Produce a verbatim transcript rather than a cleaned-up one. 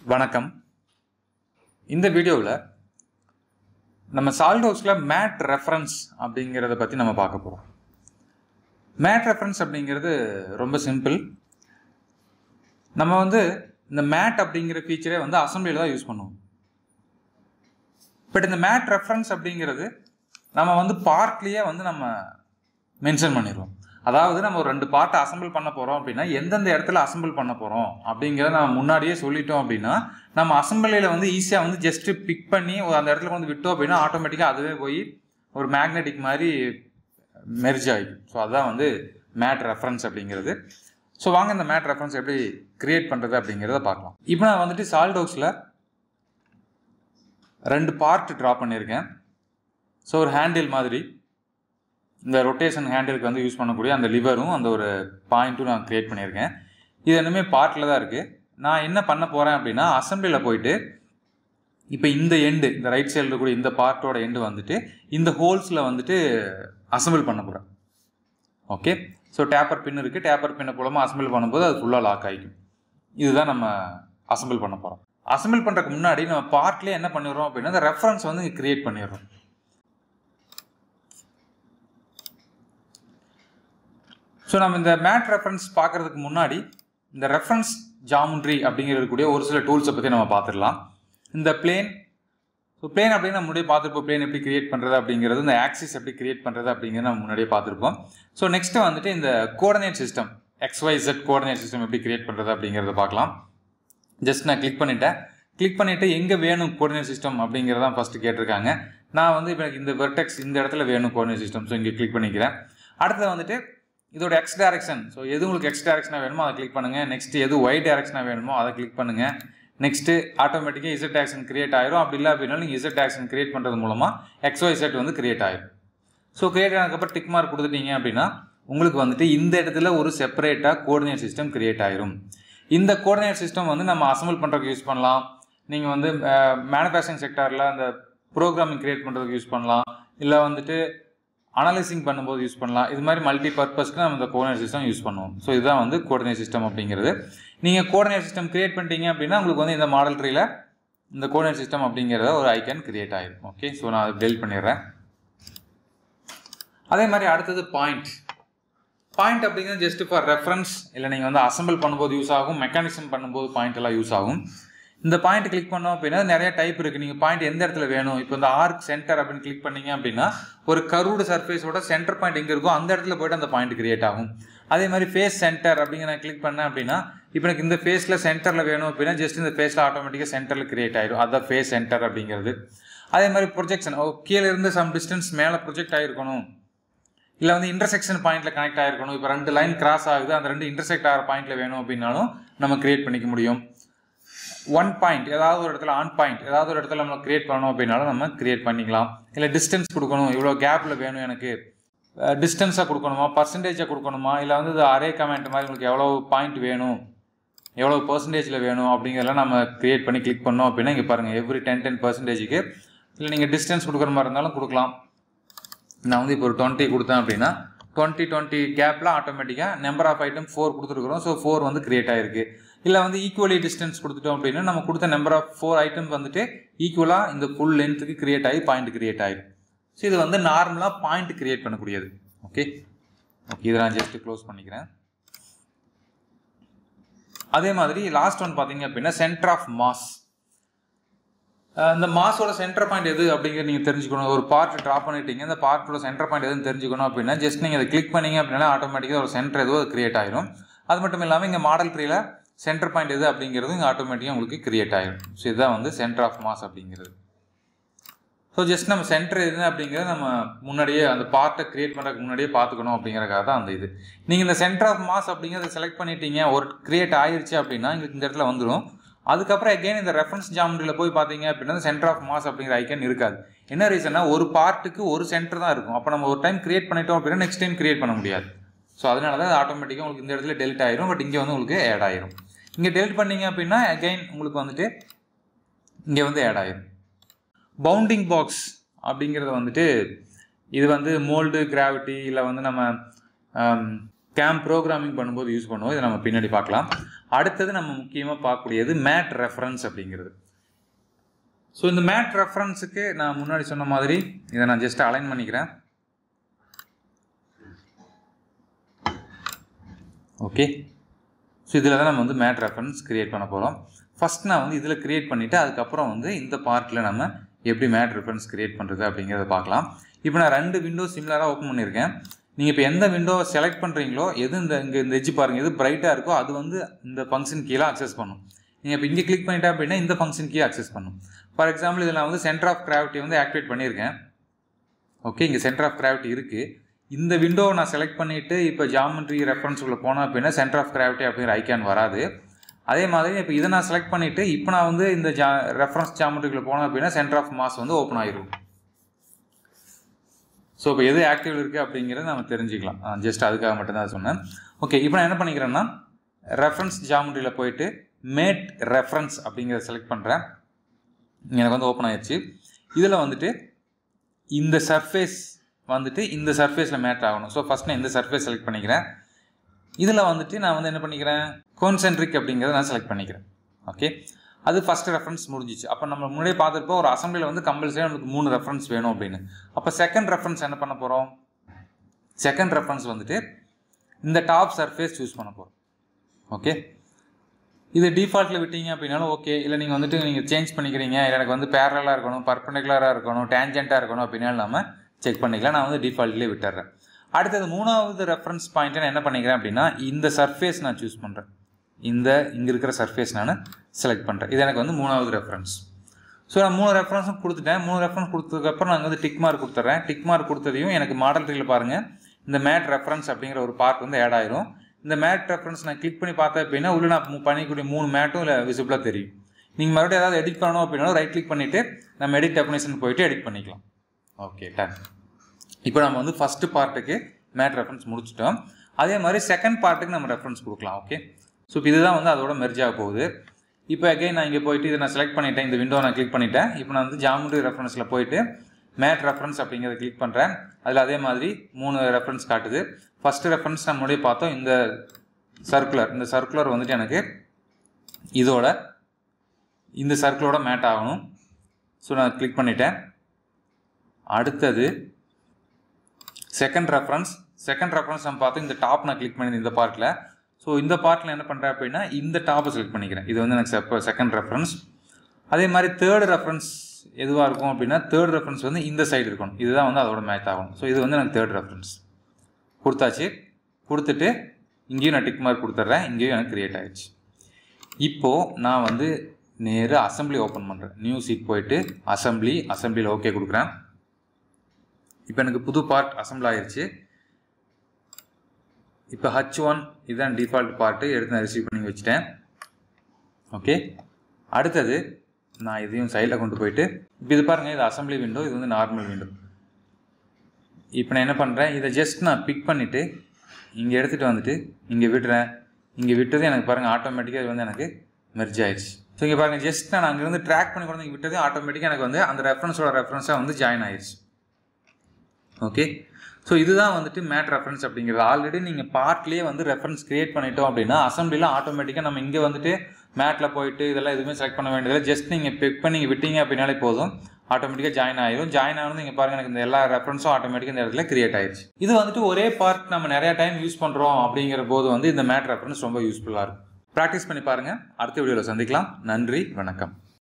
வணக்கம். இந்த வீடியோவில் நம்ம சாலிட்வொர்க்ஸில் மேட் ரெஃபரன்ஸ் அப்படிங்கிறத பற்றி நம்ம பார்க்க போகிறோம். மேட் ரெஃபரன்ஸ் அப்படிங்கிறது ரொம்ப சிம்பிள். நம்ம வந்து இந்த மேட் அப்படிங்கிற ஃபீச்சரே வந்து அசம்பிளியில் தான் யூஸ் பண்ணுவோம். பட் இந்த மேட் ரெஃபரன்ஸ் அப்படிங்கிறது நம்ம வந்து பார்ட்லேயே வந்து நம்ம மென்ஷன் பண்ணிடுவோம். அதாவது நம்ம ஒரு ரெண்டு பார்ட்டை அசம்பிள் பண்ண போகிறோம் அப்படின்னா எந்தெந்த இடத்துல அசம்பிள் பண்ண போகிறோம் அப்படிங்கிறத நம்ம முன்னாடியே சொல்லிட்டோம் அப்படின்னா நம்ம அசம்பிளியில் வந்து ஈஸியாக வந்து ஜஸ்ட்டு பிக் பண்ணி அந்த இடத்துல வந்து விட்டோம் அப்படின்னா ஆட்டோமேட்டிக்காக அதுவே போய் ஒரு மேக்னெட்டிக் மாதிரி மெர்ஜ் ஆகிடும். ஸோ அதுதான் வந்து மேட் ரெஃபரன்ஸ் அப்படிங்கிறது. ஸோ வாங்க இந்த மேட் ரெஃபரன்ஸ் எப்படி கிரியேட் பண்ணுறது அப்படிங்கிறத பார்க்கலாம். இப்போ நான் வந்துட்டு சாலிட்வொர்க்ஸில் ரெண்டு பார்ட் ட்ரா பண்ணியிருக்கேன். ஸோ ஒரு ஹேண்டில் மாதிரி இந்த ரொட்டேஷன் ஹேண்டிலுக்கு வந்து யூஸ் பண்ணக்கூடிய அந்த லிவரும் அந்த ஒரு பாயிண்ட்டும் நான் க்ரியேட் பண்ணியிருக்கேன். இது இன்னுமே பார்ட்டில் தான் இருக்குது. நான் என்ன பண்ண போகிறேன் அப்படின்னா அசம்பிளியில் போயிட்டு இப்போ இந்த எண்டு இந்த ரைட் சைடில் இருக்கக்கூடிய இந்த பார்ட்டோட எண்டு வந்துட்டு இந்த ஹோல்ஸில் வந்துட்டு அசம்பிள் பண்ண போகிறேன். ஓகே, ஸோ டேப்பர் பின் இருக்குது. டேப்பர் பின்னை மூலமாக அசம்பிள் பண்ணும்போது அது ஃபுல்லாக லாக் ஆகிக்கும். இதுதான் நம்ம அசம்பிள் பண்ண போகிறோம். அசம்பிள் பண்ணுறதுக்கு முன்னாடி நம்ம பார்ட்லேயே என்ன பண்ணிடுறோம் அப்படின்னா இந்த ரெஃபரன்ஸ் வந்து இங்கே க்ரியேட் பண்ணிடுறோம். ஸோ நம்ம இந்த மேட் ரெஃபரன்ஸ் பார்க்குறதுக்கு முன்னாடி இந்த ரெஃபரன்ஸ் ஜாமெட்ரி அப்படிங்கிறதுக்கூடிய ஒரு சில டூல்ஸை பற்றி நம்ம பார்த்துடலாம். இந்த பிளேன், ஸோ பிளேன் அப்படின்னு நம்ம முன்னாடியே பார்த்துருப்போம். பிளேன் எப்படி கிரியேட் பண்ணுறது அப்படிங்கிறது, இந்த ஆக்சிஸ் எப்படி கிரியேட் பண்ணுறது அப்படிங்கிறது நம்ம முன்னாடியே பார்த்துருப்போம். ஸோ நெக்ஸ்ட்டு வந்துட்டு இந்த coordinate system, X Y Z coordinate system எப்படி கிரியேட் பண்ணுறது அப்படிங்கிறத பார்க்கலாம். ஜஸ்ட் நான் கிளிக் பண்ணிட்டேன். கிளிக் பண்ணிவிட்டு எங்கே வேணும் கோஆர்டினேட் சிஸ்டம் அப்படிங்கிறதான் ஃபஸ்ட்டு கேட்டிருக்காங்க. நான் வந்து இப்போ எனக்கு இந்த வெர்டெக்ஸ் இந்த இடத்துல வேணும் கோஆர்டினேட் சிஸ்டம். ஸோ இங்கே கிளிக் பண்ணிக்கிறேன். அடுத்தது வந்துட்டு இதோட எக்ஸ் டைரக்ஷன், ஸோ எது உங்களுக்கு எக்ஸ் டைரக்ஷனாக வேணுமோ அதை கிளிக் பண்ணுங்கள். நெக்ஸ்ட் எது ஒய் டைரக்ஷனாக வேணுமோ அதை கிளிக் பண்ணுங்கள். நெக்ஸ்ட்டு ஆட்டோமேட்டிக்காக இசட் ஆக்ஷன் கிரியேட் ஆயிரும். அப்படி இல்லை அப்படின்னாலும் நீங்கள் இசட் ஆக்ஷன் கிரியேட் பண்ணுறது மூலமாக எக்ஸ் ஒய் இசட் வந்து கிரியேட் ஆயிரும். ஸோ கிரியேட் ஆனதுக்கப்புறம் டிக் மார்க் கொடுத்துட்டீங்க அப்படின்னா உங்களுக்கு வந்துட்டு இந்த இடத்துல ஒரு செப்பரேட்டாக கோஆர்டினேட் சிஸ்டம் கிரியேட் ஆயிரும். இந்த கோஆர்டினேட் சிஸ்டம் வந்து நம்ம அசம்பிள் பண்ணுறதுக்கு யூஸ் பண்ணலாம். நீங்கள் வந்து மேனுஃபேக்சரிங் செக்டாரில் அந்த ப்ரோக்ராமிங் கிரியேட் பண்ணுறதுக்கு யூஸ் பண்ணலாம். இல்லை வந்துட்டு அனலைசிங் பண்ணும்போது யூஸ் பண்ணலாம். இது மாதிரி மல்டி பர்பஸ்க்கு நம்ம இந்த கோஆர்டினேட் சிஸ்டம் யூஸ் பண்ணுவோம். ஸோ இதுதான் வந்து கோஆர்டினேட் சிஸ்டம் அப்படிங்கிறது. நீங்கள் கோஆர்டினேட் சிஸ்டம் கிரியேட் பண்ணிட்டீங்க அப்படின்னா உங்களுக்கு வந்து இந்த மாடல் ட்ரீல இந்த கோஆர்டினேட் சிஸ்டம் அப்படிங்கிறத ஒரு ஐக்கன் கிரியேட் ஆகிடும். ஓகே, ஸோ நான் அதை டெலிட் பண்ணிடுறேன். அதே மாதிரி அடுத்தது பாயிண்ட். பாயிண்ட் அப்படிங்கிறது ஜஸ்ட் ஃபார் ரெஃபரன்ஸ், இல்லை நீங்கள் வந்து அசம்பிள் பண்ணும்போது யூஸ் ஆகும், மெக்கானிசம் பண்ணும்போது பாயிண்ட் எல்லாம் யூஸ் ஆகும். இந்த பாயிண்ட் கிளிக் பண்ணோம் அப்படின்னா நிறைய டைப் இருக்குது. நீங்கள் பாயிண்ட் எந்த இடத்துல வேணும், இப்போ இந்த ஆர்க் சென்டர் அப்படின்னு கிளிக் பண்ணீங்க அப்படின்னா ஒரு கர்வ்டு சர்ஃபேஸோட சென்டர் பாயிண்ட் எங்கே இருக்கோ அந்த இடத்துல போய்ட்டு அந்த பாயிண்ட் கிரியேட் ஆகும். அதே மாதிரி ஃபேஸ் சென்டர் அப்படிங்கிற நான் கிளிக் பண்ணேன் அப்படின்னா இப்போ எனக்கு இந்த ஃபேஸில் சென்டரில் வேணும் அப்படின்னா ஜஸ்ட் இந்த ஃபேஸில் ஆட்டோமேட்டிக்காக சென்டரில் கிரியேட் ஆகிடும். அதுதான் ஃபேஸ் சென்டர் அப்படிங்கிறது. அதே மாதிரி ப்ரொஜெக்ஷன், கீழே இருந்து சம் டிஸ்டன்ஸ் மேலே ப்ரொஜெக்ட் ஆகிருக்கணும், இல்லை வந்து இன்டர்செக்ஷன் பாயிண்ட்டில் கனெக்ட் ஆகிருக்கணும். இப்போ ரெண்டு லைன் கிராஸ் ஆகுது, அந்த ரெண்டு இன்டர்செக்ட் ஆகிற பாயிண்ட்டில் வேணும் அப்படின்னாலும் நம்ம கிரியேட் பண்ணிக்க முடியும். ஒன் பாயிண்ட் ஏதாவது ஒரு இடத்துல, ஆன் பாயிண்ட் ஏதாவது ஒரு இடத்துல நம்ம கிரியேட் பண்ணணும் அப்படின்னாலும் நம்ம கிரியேட் பண்ணிக்கலாம். இல்லை டிஸ்டன்ஸ் கொடுக்கணும், இவ்வளோ கேப்பில் வேணும் எனக்கு, டிஸ்டன்ஸாக கொடுக்கணுமா, பர்சன்டேஜாக கொடுக்கணுமா, இல்லை வந்து இது அரே கமெண்ட் மாதிரி உங்களுக்கு எவ்வளோ பாயிண்ட் வேணும், எவ்வளோ பர்சன்டேஜில் வேணும் அப்படிங்கிறதெல்லாம் நம்ம கிரியேட் பண்ணி கிளிக் பண்ணோம் அப்படின்னா இங்கே பாருங்கள் எவ்ரி டென் டென் பர்சன்டேஜுக்கு. இல்லை நீங்கள் டிஸ்டன்ஸ் கொடுக்குற மாதிரி இருந்தாலும் கொடுக்கலாம். நான் வந்து இப்போ ஒரு டுவெண்ட்டி கொடுத்தேன் அப்படின்னா டுவெண்ட்டி டுவெண்ட்டி கேப்பில் ஆட்டோமேட்டிக்காக நம்பர் ஆஃப் ஐட்டம் ஃபோர் கொடுத்துருக்குறோம். ஸோ ஃபோர் வந்து கிரியேட் ஆகிருக்கு. இல்லை வந்து ஈக்குவலி டிஸ்டன்ஸ் கொடுத்துட்டோம் அப்படின்னா நம்ம கொடுத்த நம்பர் ஆஃப் ஃபோர் ஐட்டம் வந்துட்டு ஈக்குவலாக இந்த ஃபுல் லென்த்துக்கு கிரியேட் ஆகி பாயிண்ட் கிரியேட் ஆகிடும். ஸோ இது வந்து நார்மலாக பாயிண்ட் கிரியேட் பண்ணக்கூடியது. ஓகே ஓகே இதை நான் ஜஸ்ட் க்ளோஸ் பண்ணிக்கிறேன். அதே மாதிரி லாஸ்ட் ஒன் பார்த்தீங்க அப்படின்னா சென்டர் ஆஃப் மாஸ். இந்த மாஸோட சென்டர் பாயிண்ட் எது அப்படிங்கிறது நீங்கள் தெரிஞ்சுக்கணும். ஒரு பார்ட் ட்ரா பண்ணிட்டீங்க, இந்த பார்ட்டோட சென்டர் பாயிண்ட் எதுன்னு தெரிஞ்சுக்கணும் அப்படின்னா ஜஸ்ட் நீங்கள் அதை கிளிக் பண்ணீங்க அப்படின்னா ஆட்டோமேட்டிக்காக ஒரு சென்டர் எதுவும் அது கிரியேட் ஆயிடும். அது மட்டும் இல்லாமல் இங்கே மாடல் ட்ரீல சென்டர் பாயிண்ட் எது அப்படிங்கிறது இங்கே ஆட்டோமேட்டிக்காக உங்களுக்கு கிரியேட் ஆகிடும். ஸோ இதுதான் வந்து சென்டர் ஆஃப் மாஸ் அப்படிங்கிறது. ஸோ ஜஸ்ட் நம்ம சென்டர் எது அப்படிங்கிறத நம்ம முன்னாடியே அந்த பார்ட்டை கிரியேட் பண்ணுறதுக்கு முன்னாடியே பார்த்துக்கணும் அப்படிங்கிறக்காக தான் அந்த இது. நீங்கள் இந்த சென்டர் ஆஃப் மாஸ் அப்படிங்கிறத செலக்ட் பண்ணிட்டீங்க, ஒரு கிரியேட் ஆகிடுச்சு அப்படின்னா எங்களுக்கு இந்த இடத்துல வந்துடும். அதுக்கப்புறம் எகைன் இந்த ரெஃபரன்ஸ் ஜாமெட்ரியில் போய் பார்த்தீங்க அப்படின்னா சென்டர் ஆஃப் மாஸ் அப்படிங்கிற ஐக்கன் இருக்காது. என்ன ரீசன்னா ஒரு பார்ட்டுக்கு ஒரு சென்டர் தான் இருக்கும். அப்போ நம்ம ஒரு டைம் கிரியேட் பண்ணிட்டோம் அப்படின்னா நெக்ஸ்ட் டைம் கிரியேட் பண்ண முடியாது. ஸோ அதனால தான் ஆட்டோமேட்டிக்காக உங்களுக்கு இந்த இடத்துல டெலிட் ஆயிரும். பட் இங்கே வந்து உங்களுக்கு ஆட் ஆயிரும். இங்கே டெலிட் பண்ணீங்க அப்படின்னா அகைன் உங்களுக்கு வந்துட்டு இங்கே வந்து ஆட் ஆயிரும். பவுண்டிங் பாக்ஸ் அப்படிங்கிறத வந்துட்டு இது வந்து மோல்டு, கிராவிட்டி, இல்லை வந்து நம்ம கேம் ப்ரோக்ராமிங் பண்ணும்போது யூஸ் பண்ணுவோம். இதை நம்ம பின்னாடி பார்க்கலாம். அடுத்தது நம்ம முக்கியமாக பார்க்கக்கூடியது மேட் ரெஃபரன்ஸ் அப்படிங்கிறது. ஸோ இந்த மேட் ரெஃபரன்ஸுக்கு நான் முன்னாடி சொன்ன மாதிரி இதை நான் ஜஸ்ட் அலைன் பண்ணிக்கிறேன். ஓகே, ஸோ இதில் தான் நம்ம வந்து மேட் ரெஃபரன்ஸ் கிரியேட் பண்ண போகிறோம். ஃபஸ்ட் நான் வந்து இதில் கிரியேட் பண்ணிவிட்டு அதுக்கப்புறம் வந்து இந்த பார்ட்டில் நம்ம எப்படி மேட் ரெஃபரன்ஸ் கிரியேட் பண்ணுறது அப்படிங்கிறத பார்க்கலாம். இப்போ நான் ரெண்டு விண்டோ சிமிலராக ஓப்பன் பண்ணியிருக்கேன். நீங்கள் இப்போ எந்த விண்டோவை செலக்ட் பண்ணுறீங்களோ எது இந்த இங்கே இந்த எட்ஜ் பாருங்கள், எது பிரைட்டாக இருக்கோ அது வந்து இந்த ஃபங்க்ஷன் கீழே அக்சஸ் பண்ணும். நீங்கள் இப்போ இங்கே கிளிக் பண்ணிட்டா அப்படின்னா இந்த ஃபங்க்ஷன் கீழே அக்சஸ் பண்ணும். ஃபார் எக்ஸாம்பிள் இதில் நான் வந்து சென்டர் ஆஃப் கிராவிட்டி வந்து ஆக்டிவேட் பண்ணியிருக்கேன். ஓகே, இங்கே சென்டர் ஆஃப் கிராவிட்டி இருக்குது. இந்த விண்டோவை நான் செலக்ட் பண்ணிவிட்டு இப்போ ஜாமெட்ரி ரெஃபரன்ஸுக்குள்ளே போனேன் அப்படின்னா சென்டர் ஆஃப் கிராவிட்டி அப்படிங்கிற ஐக்கான் வராது. அதே மாதிரி இப்போ இதை நான் செலக்ட் பண்ணிவிட்டு இப்போ நான் வந்து இந்த ஜா ரெஃபரன்ஸ் ஜாமெட்ரிக்குள்ளே போனேன் அப்படின்னா சென்டர் ஆஃப் மாஸ் வந்து ஓப்பன் ஆகிடும். ஸோ இப்போ எது ஆக்டிவ் இருக்குது அப்படிங்கிறத நம்ம தெரிஞ்சுக்கலாம். ஜஸ்ட் அதுக்காக மட்டும்தான் சொன்னேன். ஓகே, இப்போ நான் என்ன பண்ணிக்கிறேன்னா ரெஃபரன்ஸ் ஜாமெட்ரியில் போயிட்டு மேட் ரெஃபரன்ஸ் அப்படிங்கிறத செலக்ட் பண்ணுறேன். எனக்கு வந்து ஓப்பன் ஆயிடுச்சு. இதில் வந்துட்டு இந்த சர்ஃபேஸ் வந்துட்டு இந்த சர்ஃபேஸில் மேட் ஆகணும். ஸோ ஃபஸ்ட் நான் இந்த சர்ஃபேஸ் செலக்ட் பண்ணிக்கிறேன். இதில் வந்துட்டு நான் வந்து என்ன பண்ணிக்கிறேன் கான்சென்ட்ரிக் அப்படிங்கிறத நான் செலக்ட் பண்ணிக்கிறேன். ஓகே, அது ஃபஸ்ட் ரெஃபரன்ஸ் முடிஞ்சிச்சு. அப்போ நம்ம முன்னாடியே பார்த்துருப்போம் ஒரு அசம்பிளியில் வந்து கம்பல்சரி நமக்கு மூணு ரெஃபரன்ஸ் வேணும் அப்படின்னு. அப்போ செகண்ட் ரெஃபரன்ஸ் என்ன பண்ண போகிறோம்? செகண்ட் ரெஃபரன்ஸ் வந்துட்டு இந்த டாப் சர்ஃபேஸ் சூஸ் பண்ண போகிறோம். ஓகே, இது டிஃபால்ட்டில் விட்டீங்க அப்படின்னாலும் ஓகே, இல்லை நீங்கள் வந்துட்டு நீங்கள் சேஞ்ச் பண்ணிக்கிறீங்க, இல்லை எனக்கு வந்து பேரலாக இருக்கணும், பர்பெண்டிகுலராக இருக்கணும், டேஞ்சென்ட்டாக இருக்கணும் அப்படின்னாலும் நம்ம செக் பண்ணிக்கலாம். நான் வந்து டிஃபால்ட்லேயே விட்டுறேன். அடுத்தது மூணாவது ரெஃபரன்ஸ் பாயிண்ட்டை நான் என்ன பண்ணிக்கிறேன் அப்படின்னா இந்த சர்ஃபேஸ் நான் சூஸ் பண்ணுறேன். இந்த இங்கே இருக்கிற சர்ஃபேஸ் நான் செலக்ட் பண்ணுறேன். இது எனக்கு வந்து மூணாவது ரெஃபரன்ஸ். ஸோ நான் மூணு ரெஃபரன்ஸும் கொடுத்துட்டேன். மூணு ரெஃபரன்ஸ் கொடுத்ததுக்கப்புறம் நான் வந்து டிக் மார்க் கொடுத்துட்றேன். டிக் மார்க் கொடுத்ததையும் எனக்கு மாடல் ட்ரீல பாருங்கள் இந்த மேட் ரெஃபரன்ஸ் அப்படிங்கிற ஒரு பார்ட் வந்து ஆட் ஆயிரும். இந்த மேட் ரெஃபரன்ஸ் நான் கிளிக் பண்ணி பார்த்தேன் அப்படின்னா உள்ள நான் பண்ணிக்கூடிய மூணு மேட்டும் இல்லை விசிபிளாக தெரியும். நீங்கள் மறுபடியும் ஏதாவது எடிட் பண்ணணும் அப்படின்னாலும் ரைட் கிளிக் பண்ணிவிட்டு நம்ம எடிட் டெஃபினேஷன் போயிட்டு எடிட் பண்ணிக்கலாம். Okay, done. இப்போ நம்ம வந்து ஃபஸ்ட்டு பார்ட்டுக்கு மேட் ரெஃபரன்ஸ் முடிச்சிட்டோம். அதே மாதிரி செகண்ட் பார்ட்டுக்கு நம்ம ரெஃபரன்ஸ் கொடுக்கலாம். ஓகே, ஸோ இப்போ இதுதான் வந்து அதோட மெர்ஜ் ஆக போகுது. இப்போ அகைன் நான் இங்கே போயிட்டு இதை நான் செலக்ட் பண்ணிட்டேன். இந்த விண்டோ நான் கிளிக் பண்ணிட்டேன். இப்போ நான் வந்து ஜாமெட்ரி ரெஃபரன்ஸில் போயிட்டு மேட் ரெஃபரன்ஸ் அப்படிங்கிறத கிளிக் பண்ணுறேன். அதில் அதே மாதிரி மூணு ரெஃபரன்ஸ் காட்டுது. ஃபஸ்ட்டு ரெஃபரன்ஸ் நம்ம முன்னாடியே பார்த்தோம் இந்த சர்க்குலர். இந்த சர்க்குலர் வந்துட்டு எனக்கு இதோட இந்த சர்க்கிளோட மேட் ஆகணும். ஸோ நான் கிளிக் பண்ணிட்டேன். அடுத்தது செகண்ட் ரெஃபரன்ஸ். செகண்ட் ரெஃபரன்ஸ் நம்ம பார்த்து இந்த டாப் நான் கிளிக் பண்ணியிருந்தேன் இந்த பார்ட்டில். ஸோ இந்த பார்ட்டில் என்ன பண்ணுறேன் அப்படின்னா இந்த டாப்பை செலக்ட் பண்ணிக்கிறேன். இது வந்து எனக்கு செகண்ட் ரெஃபரன்ஸ். அதே மாதிரி தேர்டு ரெஃபரன்ஸ் எதுவாக இருக்கும் அப்படின்னா தேர்ட் ரெஃபரன்ஸ் வந்து இந்த சைடு இருக்கணும். இதுதான் வந்து அதோட மேட்ச் ஆகணும். ஸோ இது வந்து எனக்கு தேர்ட் ரெஃபரன்ஸ் கொடுத்தாச்சு. கொடுத்துட்டு இங்கேயும் நான் டிக் மார்க் கொடுத்துட்றேன். இங்கேயும் எனக்கு கிரியேட் ஆகிடுச்சு. இப்போது நான் வந்து நேராக அசம்பிளி ஓப்பன் பண்ணுறேன். நியூ சீட் போயிட்டு அசம்பிளி அசம்பிளியில் ஓகே கொடுக்குறேன். இப்போ எனக்கு புது பார்ட் அசம்பிள் ஆகிடுச்சு. இப்போ ஹச் ஒன் இதுதான் டிஃபால்ட் பார்ட்டு எடுத்து நான் ரிசீவ் பண்ணி வச்சுட்டேன். ஓகே, அடுத்தது நான் இதையும் சைடில் கொண்டு போயிட்டு இப்போ இது பாருங்கள், இது அசம்பிளி விண்டோ, இது வந்து நார்மல் விண்டோ. இப்போ நான் என்ன பண்ணுறேன், இதை ஜஸ்ட் நான் பிக் பண்ணிவிட்டு இங்கே எடுத்துகிட்டு வந்துட்டு இங்கே விடுறேன். இங்கே விட்டது எனக்கு பாருங்கள் ஆட்டோமேட்டிக்காக இது வந்து எனக்கு மெர்ஜ் ஆயிடுச்சு. ஸோ இங்கே பாருங்கள் ஜஸ்ட் நான் அங்கேருந்து ட்ராக் பண்ணி கொண்டு இங்கே விட்டது ஆட்டோமேட்டிக்காக எனக்கு வந்து அந்த ரெஃபரன்ஸோட ரெஃபரன்ஸாக வந்து ஜாயின் ஆயிடுச்சு. ஓகே, ஸோ இதுதான் வந்துட்டு மேட் ரெஃபரன்ஸ் அப்படிங்கிறது. ஆல்ரெடி நீங்கள் பார்ட்லேயே வந்து ரெஃபரன்ஸ் கிரியேட் பண்ணிட்டோம் அப்படின்னா அசம்பிளிலாம் ஆட்டோமேட்டிக்காக நம்ம இங்கே வந்துட்டு மேட்டில் போயிட்டு இதெல்லாம் எதுவுமே செலக்ட் பண்ண வேண்டியதில்லை. ஜஸ்ட் நீங்கள் பிக் பண்ணி விட்டீங்க அப்படின்னாலே போதும், ஆட்டோமேட்டிக்காக ஜாயின் ஆயிடும். ஜாயின் ஆனது இங்கே பாருங்கள் எனக்கு இந்த எல்லா ரெஃபரன்ஸும் ஆட்டோமேட்டிக்காக இந்த இடத்துல கிரியேட் ஆயிடுச்சு. இது வந்துட்டு ஒரே பார்ட் நம்ம நிறையா டைம் யூஸ் பண்ணுறோம் அப்படிங்கிற போது வந்து இந்த மேட் ரெஃபரன்ஸ் ரொம்ப யூஸ்ஃபுல்லாக இருக்கும். ப்ராக்டிஸ் பண்ணி பாருங்கள். அடுத்த வீடியோவில் சந்திக்கலாம். நன்றி, வணக்கம்.